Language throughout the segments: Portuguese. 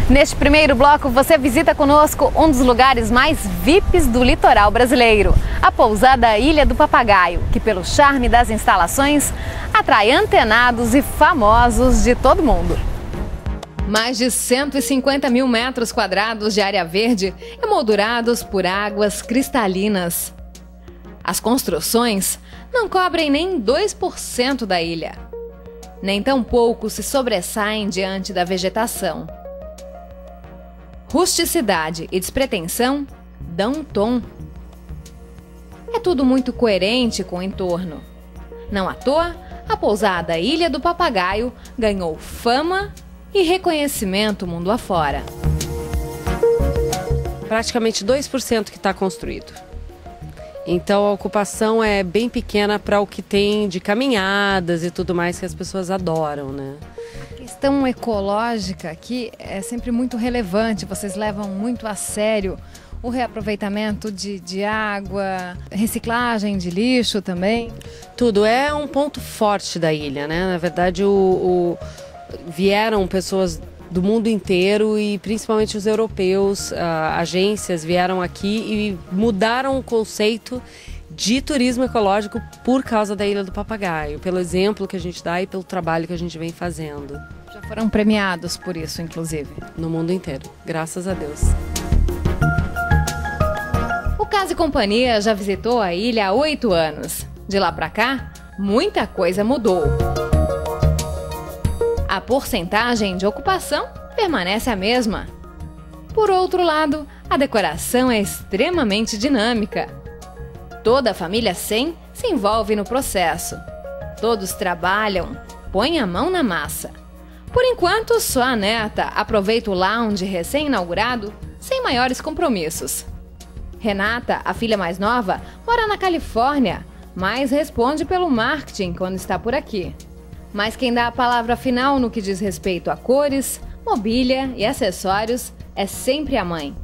Neste primeiro bloco, você visita conosco um dos lugares mais VIPs do litoral brasileiro, a pousada Ilha do Papagaio, que pelo charme das instalações, atrai antenados e famosos de todo mundo. Mais de 150 mil metros quadrados de área verde, emoldurados por águas cristalinas. As construções não cobrem nem 2% da ilha. Nem tampouco se sobressaem diante da vegetação. Rusticidade e despretensão dão um tom. É tudo muito coerente com o entorno. Não à toa, a pousada Ilha do Papagaio ganhou fama e reconhecimento mundo afora. Praticamente 2% que está construído. Então a ocupação é bem pequena para o que tem de caminhadas e tudo mais que as pessoas adoram, né? A questão ecológica aqui é sempre muito relevante, vocês levam muito a sério o reaproveitamento de água, reciclagem de lixo também? Tudo é um ponto forte da ilha, né? Na verdade, vieram pessoas do mundo inteiro e principalmente os europeus, agências vieram aqui e mudaram o conceito de turismo ecológico por causa da Ilha do Papagaio, pelo exemplo que a gente dá e pelo trabalho que a gente vem fazendo. Já foram premiados por isso, inclusive? No mundo inteiro, graças a Deus. O Casa e Companhia já visitou a ilha há 8 anos. De lá para cá, muita coisa mudou. A porcentagem de ocupação permanece a mesma. Por outro lado, a decoração é extremamente dinâmica. Toda a família 100 se envolve no processo. Todos trabalham, põem a mão na massa. Por enquanto, só a neta aproveita o lounge recém-inaugurado sem maiores compromissos. Renata, a filha mais nova, mora na Califórnia, mas responde pelo marketing quando está por aqui. Mas quem dá a palavra final no que diz respeito a cores, mobília e acessórios é sempre a mãe.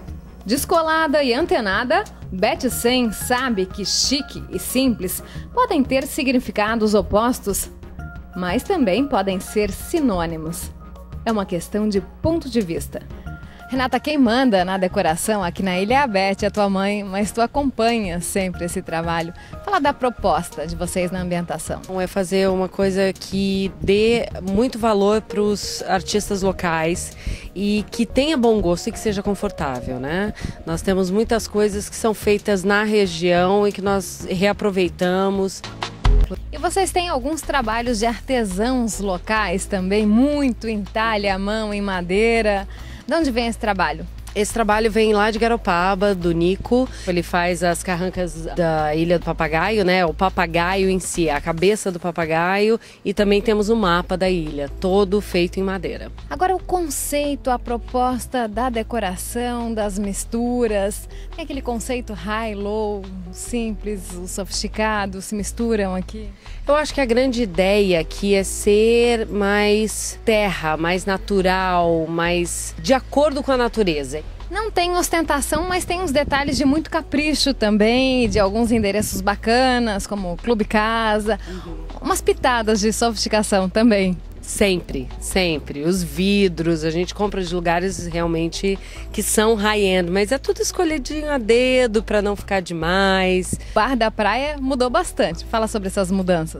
Descolada e antenada, Beth Sen sabe que chique e simples podem ter significados opostos, mas também podem ser sinônimos. É uma questão de ponto de vista. Renata, quem manda na decoração aqui na ilha é a Beth, a tua mãe, mas tu acompanha sempre esse trabalho. Fala da proposta de vocês na ambientação. É fazer uma coisa que dê muito valor para os artistas locais e que tenha bom gosto e que seja confortável, né? Nós temos muitas coisas que são feitas na região e que nós reaproveitamos. E vocês têm alguns trabalhos de artesãos locais também, muito em talha à mão, em madeira. De onde vem esse trabalho? Esse trabalho vem lá de Garopaba, do Nico. Ele faz as carrancas da Ilha do Papagaio, né? O papagaio em si, a cabeça do papagaio. E também temos o mapa da ilha, todo feito em madeira. Agora o conceito, a proposta da decoração, das misturas. Tem aquele conceito high, low, simples, o sofisticado, se misturam aqui? Eu acho que a grande ideia aqui é ser mais terra, mais natural, mais de acordo com a natureza. Não tem ostentação, mas tem uns detalhes de muito capricho também, de alguns endereços bacanas, como o Clube Casa, umas pitadas de sofisticação também. Sempre, sempre. Os vidros, a gente compra de lugares realmente que são high-end, mas é tudo escolhidinho a dedo para não ficar demais. O bar da praia mudou bastante. Fala sobre essas mudanças.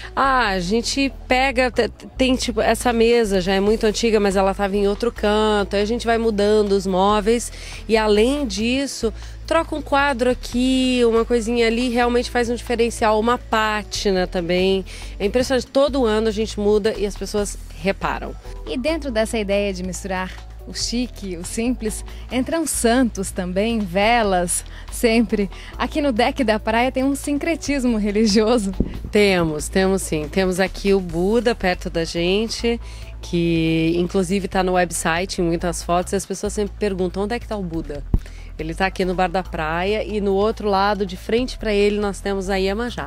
A gente pega, tem tipo, essa mesa já é muito antiga, mas ela estava em outro canto, aí a gente vai mudando os móveis e além disso, troca um quadro aqui, uma coisinha ali, realmente faz um diferencial, uma pátina também. É impressionante, todo ano a gente muda e as pessoas reparam. E dentro dessa ideia de misturar o chique, o simples, entram santos também, velas, sempre. Aqui no deck da praia tem um sincretismo religioso. Temos sim. Temos aqui o Buda perto da gente, que inclusive está no website, em muitas fotos, e as pessoas sempre perguntam onde é que está o Buda. Ele está aqui no bar da praia e no outro lado, de frente para ele, nós temos a Iemanjá.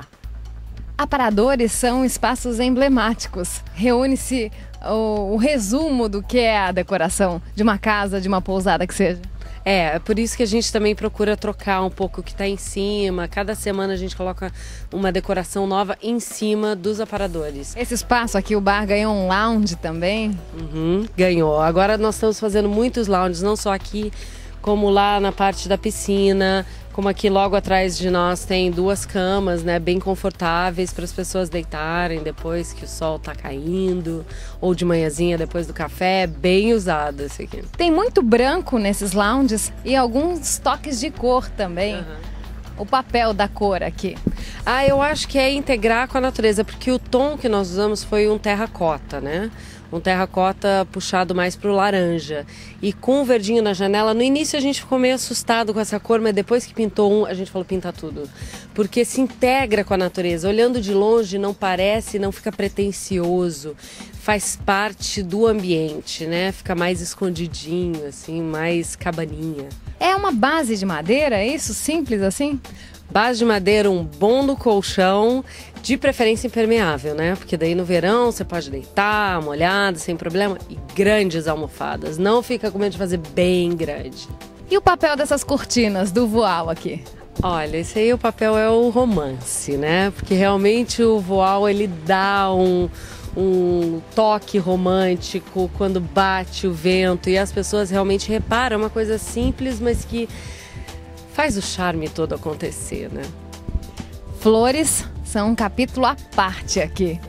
Aparadores são espaços emblemáticos. Reúne-se o resumo do que é a decoração de uma casa, de uma pousada que seja. É por isso que a gente também procura trocar um pouco o que está em cima. Cada semana a gente coloca uma decoração nova em cima dos aparadores. Esse espaço aqui, o bar ganhou um lounge também? Ganhou. Agora nós estamos fazendo muitos lounges, não só aqui, como lá na parte da piscina. Como aqui logo atrás de nós tem 2 camas, né, bem confortáveis para as pessoas deitarem depois que o sol está caindo, ou de manhãzinha depois do café, bem usado esse aqui. Tem muito branco nesses lounges e alguns toques de cor também. O papel da cor aqui. Eu acho que é integrar com a natureza, porque o tom que nós usamos foi um terracota, né? Um terracota puxado mais para o laranja. E com o verdinho na janela, no início a gente ficou meio assustado com essa cor, mas depois que pintou a gente falou, pinta tudo. Porque se integra com a natureza. Olhando de longe não parece, não fica pretensioso. Faz parte do ambiente, né? Fica mais escondidinho, assim, mais cabaninha. É uma base de madeira, é isso? Simples assim? Base de madeira, um bom do colchão, de preferência impermeável, né? Porque daí no verão você pode deitar molhado, sem problema. E grandes almofadas, não fica com medo de fazer bem grande. E o papel dessas cortinas do voal aqui? Olha, esse aí o papel é o romance, né? Porque realmente o voal ele dá um toque romântico quando bate o vento e as pessoas realmente reparam. É uma coisa simples, mas que faz o charme todo acontecer, né? Flores são um capítulo à parte aqui.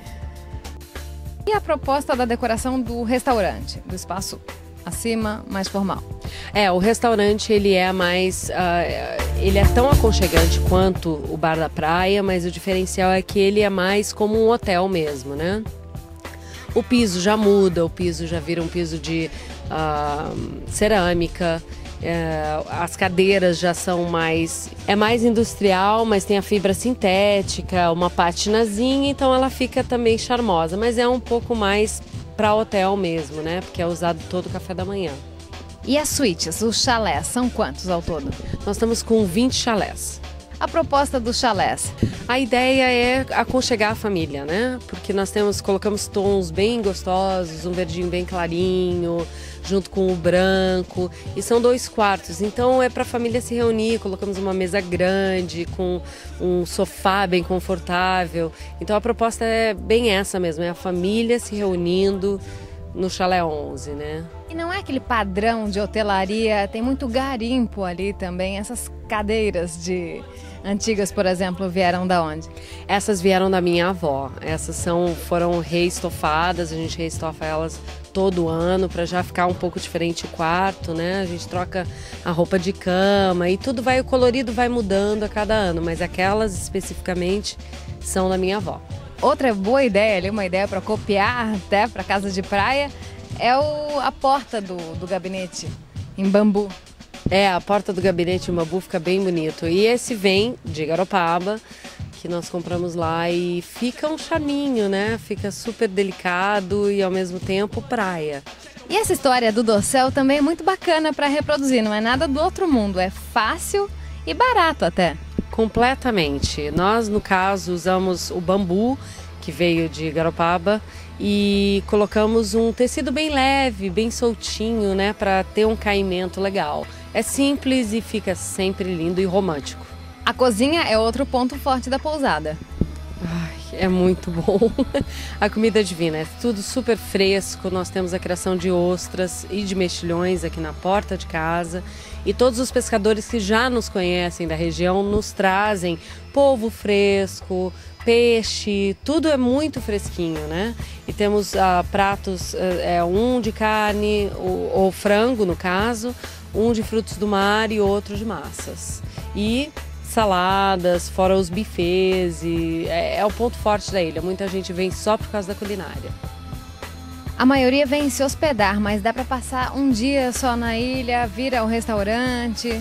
E a proposta da decoração do restaurante, do espaço acima, mais formal? O restaurante ele é mais, ele é tão aconchegante quanto o bar da praia, mas o diferencial é que ele é mais como um hotel mesmo, né? O piso já muda, o piso já vira um piso de cerâmica. As cadeiras já são mais industrial, mas tem a fibra sintética, uma patinazinha, então ela fica também charmosa, mas é um pouco mais para hotel mesmo, né? Porque é usado todo o café da manhã. E as suítes, os chalés, são quantos ao todo? Nós estamos com 20 chalés. A proposta dos chalés? A ideia é aconchegar a família, né? Porque nós colocamos tons bem gostosos, um verdinho bem clarinho, junto com o branco, e são 2 quartos, então é para a família se reunir. Colocamos uma mesa grande, com um sofá bem confortável, então a proposta é bem essa mesmo, é a família se reunindo no Chalé 11, né? E não é aquele padrão de hotelaria, tem muito garimpo ali também, essas cadeiras antigas, por exemplo, vieram da onde? Essas vieram da minha avó. Essas foram reestofadas, a gente reestofa elas todo ano para já ficar um pouco diferente o quarto, né? A gente troca a roupa de cama e tudo o colorido vai mudando a cada ano, mas aquelas especificamente são da minha avó. Outra boa ideia ali, uma ideia para copiar até para casa de praia, é a porta do gabinete em bambu. A porta do gabinete em bambu fica bem bonito. E esse vem de Garopaba, que nós compramos lá, e fica um charminho, né? Fica super delicado e ao mesmo tempo praia. E essa história do dossel também é muito bacana para reproduzir, não é nada do outro mundo, é fácil e barato até. Completamente. Nós, no caso, usamos o bambu, que veio de Garopaba, e colocamos um tecido bem leve, bem soltinho, né? Para ter um caimento legal. É simples e fica sempre lindo e romântico. A cozinha é outro ponto forte da pousada. É muito bom. A comida é divina, é tudo super fresco. Nós temos a criação de ostras e de mexilhões aqui na porta de casa. E todos os pescadores que já nos conhecem da região nos trazem polvo fresco, peixe, tudo é muito fresquinho, né? E temos pratos, um de carne, ou frango no caso, um de frutos do mar e outro de massas. E saladas, fora os buffets, e é o ponto forte da ilha. Muita gente vem só por causa da culinária. A maioria vem se hospedar, mas dá para passar um dia só na ilha, vir ao restaurante?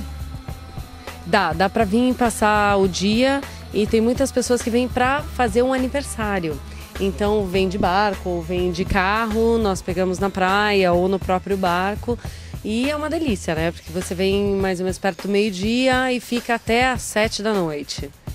Dá para vir passar o dia, e tem muitas pessoas que vêm para fazer um aniversário. Então vem de barco, ou vem de carro, nós pegamos na praia ou no próprio barco. E é uma delícia, né? Porque você vem mais ou menos perto do meio-dia e fica até às 7 da noite.